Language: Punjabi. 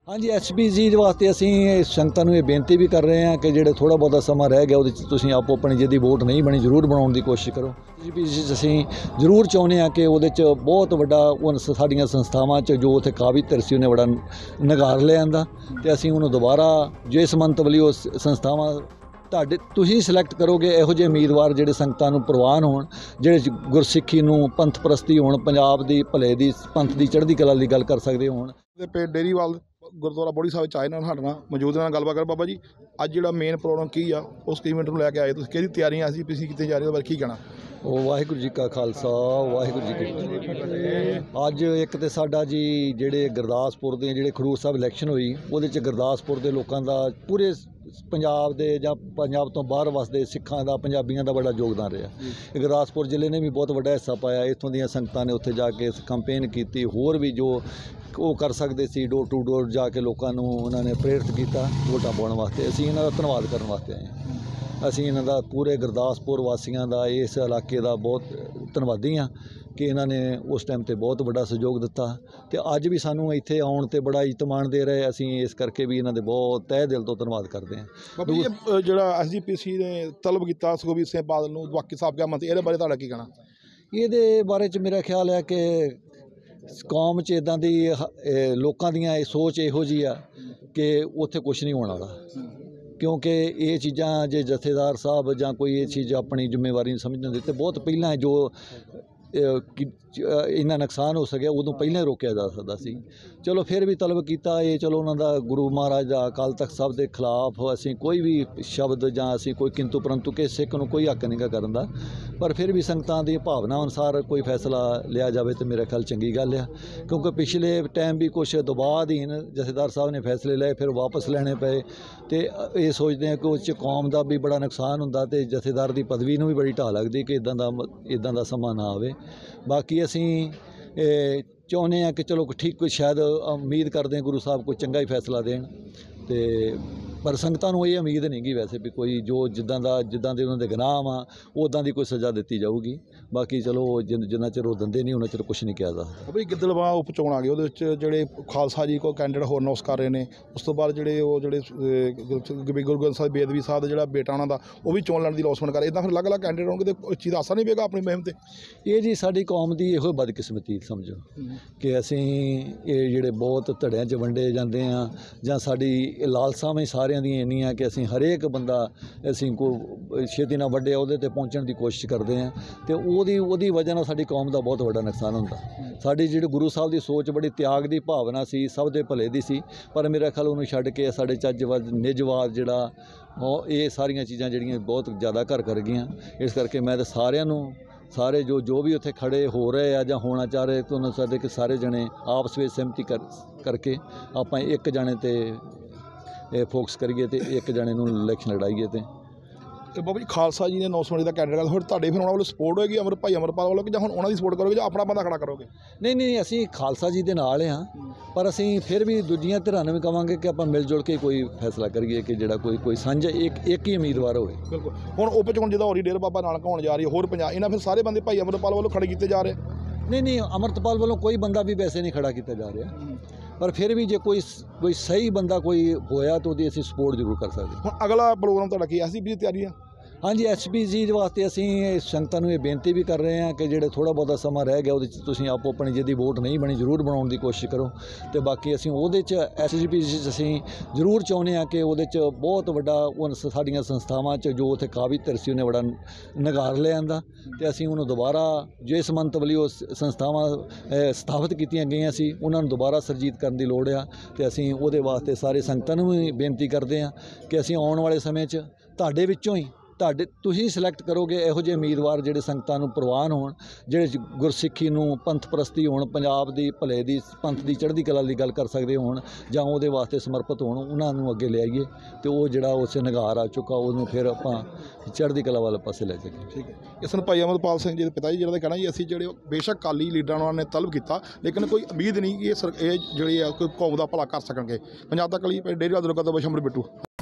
हाँ जी, HPG वास्ते असी संगतां नूं ये बेनती भी कर रहे हैं कि जिहड़े थोड़ा बहुता समा रह गया उहदे तुसीं आपो अपनी जिहदी वोट नहीं बनी जरूर बनाउण दी कोशिश करो। HPG असी जरूर चाहुंदे हां कि उहदे च बहुत वड्डा साडीआं संस्थावां च जो उत्थे काबिज तरसी उहने बड़ा नगार लिआंदा ते असी उहनूं दोबारा जिस मंतवली उह संस्थावां ਤੁਹਾਡੇ ਤੁਸੀਂ ਸਿਲੈਕਟ ਕਰੋਗੇ ਇਹੋ ਜਿਹੇ ਉਮੀਦਵਾਰ ਜਿਹੜੇ ਸੰਗਤਾਂ ਨੂੰ ਪ੍ਰਵਾਨ ਹੋਣ, ਜਿਹੜੇ ਗੁਰਸਿੱਖੀ ਨੂੰ ਪੰਥ ਪ੍ਰਸਤੀ ਹੋਣ, ਪੰਜਾਬ ਦੀ ਭਲੇ ਦੀ ਪੰਥ ਦੀ ਚੜ੍ਹਦੀ ਕਲਾ ਦੀ ਗੱਲ ਕਰ ਸਕਦੇ ਹੋਣ। ਪਿੰਡ ਡੇਰੀਵਾਲ ਗੁਰਦੁਆਰਾ ਬੋੜੀ ਸਾਹਿਬ ਚ ਆਏ ਨਾਲ ਸਾਡੇ ਨਾਲ ਮੌਜੂਦ ਨਾਲ ਗੱਲਬਾਤ ਕਰ। ਬਾਬਾ ਜੀ, ਅੱਜ ਜਿਹੜਾ ਮੇਨ ਪ੍ਰੋਗਰਾਮ ਕੀ ਆ ਉਸ ਇਵੈਂਟ ਨੂੰ ਲੈ ਕੇ ਆਏ ਤੁਸੀਂ, ਕਿਹੜੀ ਤਿਆਰੀਆਂ ਅਸੀਂ ਪਿੱਛੇ ਕੀਤੀਆਂ ਜਾ ਰਹੀਆਂ, ਉਹਦੇ ਬਾਰੇ ਕੀ ਕਹਿਣਾ? ਵਾਹਿਗੁਰੂ ਜੀ ਕਾ ਖਾਲਸਾ ਵਾਹਿਗੁਰੂ ਜੀ ਕੀ ਫਤਿਹ। ਅੱਜ ਇੱਕ ਤੇ ਸਾਡਾ ਜੀ ਜਿਹੜੇ ਗੁਰਦਾਸਪੁਰ ਦੇ ਜਿਹੜੇ ਖਡੂਰ ਸਾਹਿਬ ਇਲੈਕਸ਼ਨ ਹੋਈ ਉਹਦੇ 'ਚ ਗੁਰਦਾਸਪੁਰ ਦੇ ਲੋਕਾਂ ਦਾ ਪੂਰੇ ਪੰਜਾਬ ਦੇ ਜਾਂ ਪੰਜਾਬ ਤੋਂ ਬਾਹਰ ਵਸਦੇ ਸਿੱਖਾਂ ਦਾ ਪੰਜਾਬੀਆਂ ਦਾ ਬੜਾ ਯੋਗਦਾਨ ਰਿਹਾ। ਗੁਰਦਾਸਪੁਰ ਜ਼ਿਲ੍ਹੇ ਨੇ ਵੀ ਬਹੁਤ ਵੱਡਾ ਹਿੱਸਾ ਪਾਇਆ। ਇੱਥੋਂ ਦੀਆਂ ਸੰਗਤਾਂ ਨੇ ਉੱਥੇ ਜਾ ਕੇ ਕੰਪੇਨ ਕੀਤੀ, ਹੋਰ ਵੀ ਜੋ ਉਹ ਕਰ ਸਕਦੇ ਸੀ ਡੋਰ ਟੂ ਡੋਰ ਜਾ ਕੇ ਲੋਕਾਂ ਨੂੰ ਉਹਨਾਂ ਨੇ ਪ੍ਰੇਰਿਤ ਕੀਤਾ ਵੋਟਾਂ ਪਾਉਣ ਵਾਸਤੇ। ਅਸੀਂ ਇਹਨਾਂ ਦਾ ਧੰਨਵਾਦ ਕਰਨ ਵਾਸਤੇ ਆਏ ਹਾਂ। ਅਸੀਂ ਇਹਨਾਂ ਦਾ ਪੂਰੇ ਗੁਰਦਾਸਪੁਰ ਵਾਸੀਆਂ ਦਾ, ਇਸ ਇਲਾਕੇ ਦਾ ਬਹੁਤ ਧੰਨਵਾਦੀ ਹਾਂ ਕਿ ਇਹਨਾਂ ਨੇ ਉਸ ਟਾਈਮ 'ਤੇ ਬਹੁਤ ਵੱਡਾ ਸਹਿਯੋਗ ਦਿੱਤਾ ਤੇ ਅੱਜ ਵੀ ਸਾਨੂੰ ਇੱਥੇ ਆਉਣ 'ਤੇ ਬੜਾ ਇਤਮਾਨ ਦੇ ਰਹੇ। ਅਸੀਂ ਇਸ ਕਰਕੇ ਵੀ ਇਹਨਾਂ ਦੇ ਬਹੁਤ ਤਹਿ ਦਿਲ ਤੋਂ ਧੰਨਵਾਦ ਕਰਦੇ ਹਾਂ। ਬਾਬਾ ਜੀ, ਜਿਹੜਾ SGPC ਨੇ ਤਲਬ ਕੀਤਾ ਸੁਖਬੀਰ ਸਿੰਘ ਬਾਦਲ ਨੂੰ ਬਾਕੀ ਸਾਬਕਾ ਮੰਤਰੀ, ਇਹਦੇ ਬਾਰੇ ਤੁਹਾਡਾ ਕੀ ਕਹਿਣਾ? ਇਹਦੇ ਬਾਰੇ 'ਚ ਮੇਰਾ ਖਿਆਲ ਹੈ ਕਿ ਕੌਮ 'ਚ ਇੱਦਾਂ ਦੀ ਲੋਕਾਂ ਦੀਆਂ ਇਹ ਸੋਚ ਇਹੋ ਜਿਹੀ ਆ ਕਿ ਉੱਥੇ ਕੁਛ ਨਹੀਂ ਹੋਣ ਵਾਲਾ, ਕਿਉਂਕਿ ਇਹ ਚੀਜ਼ਾਂ ਜੇ ਜਥੇਦਾਰ ਸਾਹਿਬ ਜਾਂ ਕੋਈ ਇਹ ਚੀਜ਼ ਆਪਣੀ ਜ਼ਿੰਮੇਵਾਰੀ ਨਹੀਂ ਸਮਝਣ ਦਿੱਤੇ, ਬਹੁਤ ਪਹਿਲਾਂ ਜੋ ਇੰਨਾ ਨੁਕਸਾਨ ਹੋ ਸਕਿਆ ਉਦੋਂ ਪਹਿਲਾਂ ਹੀ ਰੋਕਿਆ ਜਾ ਸਕਦਾ ਸੀ। ਚਲੋ ਫਿਰ ਵੀ ਤਲਬ ਕੀਤਾ ਇਹ, ਚਲੋ ਉਹਨਾਂ ਦਾ ਗੁਰੂ ਮਹਾਰਾਜ ਦਾ ਅਕਾਲ ਤਖਤ ਸਾਹਿਬ ਦੇ ਖਿਲਾਫ ਅਸੀਂ ਕੋਈ ਵੀ ਸ਼ਬਦ ਜਾਂ ਅਸੀਂ ਕੋਈ ਕਿੰਤੂ ਪਰੰਤੂ ਕਿਸੇ ਸਿੱਖ ਨੂੰ ਕੋਈ ਹੱਕ ਨਹੀਂ ਗਾ ਕਰਨ ਦਾ, ਪਰ ਫਿਰ ਵੀ ਸੰਗਤਾਂ ਦੀ ਭਾਵਨਾ ਅਨੁਸਾਰ ਕੋਈ ਫੈਸਲਾ ਲਿਆ ਜਾਵੇ ਤਾਂ ਮੇਰਾ ਖਿਆਲ ਚੰਗੀ ਗੱਲ ਆ। ਕਿਉਂਕਿ ਪਿਛਲੇ ਟਾਈਮ ਵੀ ਕੁਛ ਦਬਾਅ ਅਧੀਨ ਜਥੇਦਾਰ ਸਾਹਿਬ ਨੇ ਫੈਸਲੇ ਲਏ, ਫਿਰ ਵਾਪਸ ਲੈਣੇ ਪਏ ਤੇ ਇਹ ਸੋਚਦੇ ਹਾਂ ਕਿ ਉਸ 'ਚ ਕੌਮ ਦਾ ਵੀ ਬੜਾ ਨੁਕਸਾਨ ਹੁੰਦਾ ਤੇ ਜਥੇਦਾਰ ਦੀ ਪਦਵੀ ਨੂੰ ਵੀ ਬੜੀ ਢਾਹ ਲੱਗਦੀ ਕਿ ਇੱਦਾਂ ਦਾ ਸਮਾਂ ਨਾ ਆਵੇ। ਬਾਕੀ ਅਸੀਂ ਚਾਹੁੰਦੇ ਹਾਂ ਕਿ ਚਲੋ ਠੀਕ ਕੋਈ ਸ਼ਾਇਦ ਉਮੀਦ ਕਰਦੇ ਹਾਂ ਗੁਰੂ ਸਾਹਿਬ ਕੋਈ ਚੰਗਾ ਹੀ ਫੈਸਲਾ ਦੇਣ ਤੇ ਪਰ ਸੰਗਤਾਂ ਨੂੰ ਇਹ ਉਮੀਦ ਨਹੀਂ ਗੀ ਵੈਸੇ ਵੀ ਕੋਈ ਜੋ ਜਿੱਦਾਂ ਦੇ ਉਹਨਾਂ ਦੇ ਗੁਨਾਹ ਆ ਉੱਦਾਂ ਦੀ ਕੋਈ ਸਜ਼ਾ ਦਿੱਤੀ ਜਾਊਗੀ। ਬਾਕੀ ਚਲੋ ਜਿੰਨਾ ਚਿਰ ਉਹ ਦਿੰਦੇ ਨਹੀਂ ਉਹਨਾਂ ਚਿਰ ਕੁਛ ਨਹੀਂ ਕਿਹਾ ਜਾ ਸਕਦਾ। ਬਈ ਗਿੱਦੜਬਾਹਾ ਉਪ ਚੋਣ ਆ ਗਈ, ਉਹਦੇ ਵਿੱਚ ਜਿਹੜੇ ਖਾਲਸਾ ਜੀ ਕੋਈ ਕੈਂਡੀਡੇਟ ਹੋਰ ਅਨਾਉਂਸ ਕਰ ਰਹੇ ਨੇ, ਉਸ ਤੋਂ ਬਾਅਦ ਜਿਹੜੇ ਗੁਰੂ ਗ੍ਰੰਥ ਸਾਹਿਬ ਬੇਦਵੀ ਸਾਹਿਬ ਦਾ ਜਿਹੜਾ ਬੇਟਾ ਉਹਨਾਂ ਦਾ ਉਹ ਵੀ ਚੋਣ ਲੜਨ ਦੀ ਅਨਾਉਂਸਮੈਂਟ ਕਰ ਰਹੇ। ਇੱਦਾਂ ਫਿਰ ਅਲੱਗ-ਅਲੱਗ ਕੈਂਡੀਡੇਟ ਹੋਣਗੇ ਤੇ ਇਸ ਚੀਜ਼ ਦਾ ਅਸਰ ਨਹੀਂ ਪਏਗਾ ਆਪਣੀ ਮੁਹਿੰਮ 'ਤੇ? ਇਹ ਜੀ ਸਾਡੀ ਕੌਮ ਦੀ ਇਹੋ ਬਦਕਿਸਮਤੀ ਸਮਝੋ ਕਿ ਅਸੀਂ ਇਹ ਜਿਹੜੇ ਬਹੁਤ ਧੜਿਆਂ 'ਚ ਵੰਡੇ ਜਾਂਦੇ ਹਾਂ ਜਾਂ ਸਾਡੀ ਲਾਲਸਾਵਾਂ ਸਾਰਿਆਂ ਦੀਆਂ ਇੰਨੀਆਂ ਕਿ ਅਸੀਂ ਹਰੇਕ ਬੰਦਾ ਅਸੀਂ ਕੋਈ ਛੇਤੀ ਨਾਲ ਵੱਡੇ ਅਹੁਦੇ 'ਤੇ ਪਹੁੰਚਣ ਦੀ ਕੋਸ਼ਿਸ਼ ਕਰਦੇ ਹਾਂ ਤੇ ਉਹਦੀ ਵਜ੍ਹਾ ਨਾਲ ਸਾਡੀ ਕੌਮ ਦਾ ਬਹੁਤ ਵੱਡਾ ਨੁਕਸਾਨ ਹੁੰਦਾ। ਸਾਡੀ ਜਿਹੜੀ ਗੁਰੂ ਸਾਹਿਬ ਦੀ ਸੋਚ ਬੜੀ ਤਿਆਗ ਦੀ ਭਾਵਨਾ ਸੀ, ਸਭ ਦੇ ਭਲੇ ਦੀ ਸੀ, ਪਰ ਮੇਰਾ ਖਿਆਲ ਉਹਨੂੰ ਛੱਡ ਕੇ ਸਾਡੇ ਚੱਜਵਾਦ ਨਿਜਵਾਦ ਜਿਹੜਾ ਉਹ ਇਹ ਸਾਰੀਆਂ ਚੀਜ਼ਾਂ ਜਿਹੜੀਆਂ ਬਹੁਤ ਜ਼ਿਆਦਾ ਘਰ ਕਰ ਗਈਆਂ। ਇਸ ਕਰਕੇ ਮੈਂ ਤਾਂ ਸਾਰਿਆਂ ਨੂੰ ਸਾਰੇ ਜੋ ਵੀ ਉੱਥੇ ਖੜੇ ਹੋ ਰਹੇ ਆ ਜਾਂ ਹੋਣਾ ਚਾਹ ਰਹੇ ਤੇ ਉਹਨਾਂ ਸਾਡੇ ਕਿ ਸਾਰੇ ਜਣੇ ਆਪਸ ਵਿੱਚ ਸਹਿਮਤੀ ਕਰਕੇ ਆਪਾਂ ਇੱਕ ਜਣੇ 'ਤੇ ਫੋਕਸ ਕਰੀਏ ਤੇ ਇੱਕ ਜਣੇ ਨੂੰ ਇਲੈਕਸ਼ਨ ਲੜਾਈਏ। ਤੇ ਬਾਬਾ ਜੀ, ਖਾਲਸਾ ਜੀ ਨੇ ਅਨਾਉਂਸਮੈਂਟ ਦਾ ਕੈਂਡੀਡੇਟ ਹੋਰ ਤੁਹਾਡੇ ਫਿਰ ਉਹਨਾਂ ਵੱਲੋਂ ਸਪੋਰਟ ਹੋਏਗੀ ਭਾਈ ਅਮਰਪਾਲ ਵੱਲੋਂ, ਕਿ ਜਾਂ ਹੁਣ ਉਹਨਾਂ ਦੀ ਸਪੋਰਟ ਕਰੋਗੇ ਜਾਂ ਆਪਣਾ ਬੰਦਾ ਖੜਾ ਕਰੋਗੇ? ਨਹੀਂ ਅਸੀਂ ਖਾਲਸਾ ਜੀ ਦੇ ਨਾਲ ਹਾਂ, ਪਰ ਅਸੀਂ ਫਿਰ ਵੀ ਦੂਜੀਆਂ ਧਿਰਾਂ ਨੂੰ ਵੀ ਕਹਾਂਗੇ ਕਿ ਆਪਾਂ ਮਿਲ ਜੁਲ ਕੇ ਕੋਈ ਫੈਸਲਾ ਕਰੀਏ ਕਿ ਜਿਹੜਾ ਕੋਈ ਸਾਂਝਾ ਇੱਕ ਹੀ ਉਮੀਦਵਾਰ ਹੋਵੇ। ਬਿਲਕੁਲ। ਹੁਣ ਉਪ ਚੋਣ ਜਿਹਦਾ ਹੋ ਰਹੀ ਡੇਰਾ ਬਾਬਾ ਨਾਨਕ ਹੋਣ ਜਾ ਰਹੀ ਹੈ, ਹੋਰ ਪੰਜਾਬ ਇਹਨਾਂ ਫਿਰ ਸਾਰੇ ਬੰਦੇ ਭਾਈ ਅਮਰਪਾਲ ਵੱਲੋਂ ਖੜੇ ਕੀਤੇ ਜਾ ਰਹੇ? ਨਹੀਂ ਅਮਰਪਾਲ ਵੱਲੋਂ ਕੋਈ ਬੰਦਾ ਵੀ ਵੈਸੇ ਨਹੀਂ ਖੜਾ ਕੀਤਾ ਜਾ ਰਿਹਾ, ਪਰ ਫਿਰ ਵੀ ਜੇ ਕੋਈ ਸਹੀ ਬੰਦਾ ਕੋਈ ਹੋਇਆ ਤਾਂ ਉਹਦੀ ਅਸੀਂ ਸਪੋਰਟ ਜ਼ਰੂਰ ਕਰ ਸਕਦੇ। ਹੁਣ ਅਗਲਾ ਪ੍ਰੋਗਰਾਮ ਤੁਹਾਡਾ ਕੀ SGPC ਦੀ ਤਿਆਰੀ ਆ? ਹਾਂਜੀ, HPG ਵਾਸਤੇ ਅਸੀਂ ਸੰਗਤਾਂ ਨੂੰ ਇਹ ਬੇਨਤੀ ਵੀ ਕਰ ਰਹੇ ਹਾਂ ਕਿ ਜਿਹੜੇ ਥੋੜਾ ਬਹੁਤਾ ਸਮਾਂ ਰਹਿ ਗਿਆ ਉਹਦੇ 'ਚ ਤੁਸੀਂ ਆਪੋ ਆਪਣੀ ਜਿਹਦੀ ਵੋਟ ਨਹੀਂ ਬਣੀ ਜ਼ਰੂਰ ਬਣਾਉਣ ਦੀ ਕੋਸ਼ਿਸ਼ ਕਰੋ ਤੇ ਬਾਕੀ ਅਸੀਂ ਉਹਦੇ 'ਚ SGPC 'ਚ ਅਸੀਂ ਜ਼ਰੂਰ ਚਾਹੁੰਦੇ ਹਾਂ ਕਿ ਉਹਦੇ 'ਚ ਬਹੁਤ ਵੱਡਾ ਸਾਡੀਆਂ ਸੰਸਥਾਵਾਂ 'ਚ ਜੋ ਉੱਥੇ ਕਾਬਿਜ ਤਰਸੀ ਉਹਨੇ ਬੜਾ ਨਗਾਰ ਲਿਆਂਦਾ ਤੇ ਅਸੀਂ ਉਹਨੂੰ ਦੁਬਾਰਾ ਜਿਸ ਮੰਤਵਲੀ ਉਹ ਸੰਸਥਾਵਾਂ ਸਥਾਪਿਤ ਕੀਤੀਆਂ ਗਈਆਂ ਸੀ ਉਹਨਾਂ ਨੂੰ ਦੁਬਾਰਾ ਸਰਜੀਤ ਕਰਨ ਦੀ ਲੋੜ ਆ ਤੇ ਅਸੀਂ ਉਹਦੇ ਵਾਸਤੇ ਸਾਰੇ ਸੰਗਤਾਂ ਨੂੰ ਵੀ ਬੇਨਤੀ ਕਰਦੇ ਹਾਂ ਕਿ ਅਸੀਂ ਆਉਣ ਵਾਲੇ ਸਮੇਂ 'ਚ ਤੁਹਾਡੇ ਵਿੱਚੋਂ ਹੀ ਤੁਸੀਂ ਸਿਲੈਕਟ ਕਰੋਗੇ ਇਹੋ ਜਿਹੇ ਉਮੀਦਵਾਰ ਜਿਹੜੇ ਸੰਗਤਾਂ ਨੂੰ ਪ੍ਰਵਾਨ ਹੋਣ, ਜਿਹੜੇ ਗੁਰਸਿੱਖੀ ਨੂੰ ਪੰਥ ਪ੍ਰਸਤੀ ਹੋਣ, ਪੰਜਾਬ ਦੀ ਭਲੇ ਦੀ ਪੰਥ ਦੀ ਚੜ੍ਹਦੀ ਕਲਾ ਦੀ ਗੱਲ ਕਰ ਸਕਦੇ ਹੋਣ ਜਾਂ ਉਹਦੇ ਵਾਸਤੇ ਸਮਰਪਿਤ ਹੋਣ, ਉਹਨਾਂ ਨੂੰ ਅੱਗੇ ਲਿਆਈਏ ਤੇ ਉਹ ਜਿਹੜਾ ਉਸ ਨਿਗਾਰ ਆ ਚੁੱਕਾ ਉਹਨੂੰ ਫਿਰ ਆਪਾਂ ਚੜ੍ਹਦੀ ਕਲਾ ਵਾਲੇ ਪਾਸੇ ਲੈ ਜਾਈਏ। ਠੀਕ ਹੈ। ਇਸ ਨੂੰ ਭਾਈ ਅਮਰਪਾਲ ਸਿੰਘ ਜੀ ਦੇ ਪਿਤਾ ਜੀ ਜਿਹੜਾ ਕਹਿਣਾ ਜੀ ਅਸੀਂ ਜਿਹੜੇ ਬੇਸ਼ੱਕ ਅਕਾਲੀ ਲੀਡਰਾਂ ਉਹਨਾਂ ਨੇ ਤਲਬ ਕੀਤਾ ਲੇਕਿਨ ਕੋਈ ਉਮੀਦ ਨਹੀਂ ਕਿ ਇਹ ਜਿਹੜੀ ਆ ਕੋਈ ਕੌਮ ਦਾ ਭਲਾ ਕਰ ਸਕਣਗੇ। ਪੰਜਾਬ ਤੱਕ ਲਈ ਡੇਅਰੀ ਵਾਲਾ ਦੁਰਗਾ ਤੋਂ ਬਸ਼ਮਰ ਬਿੱਟੂ।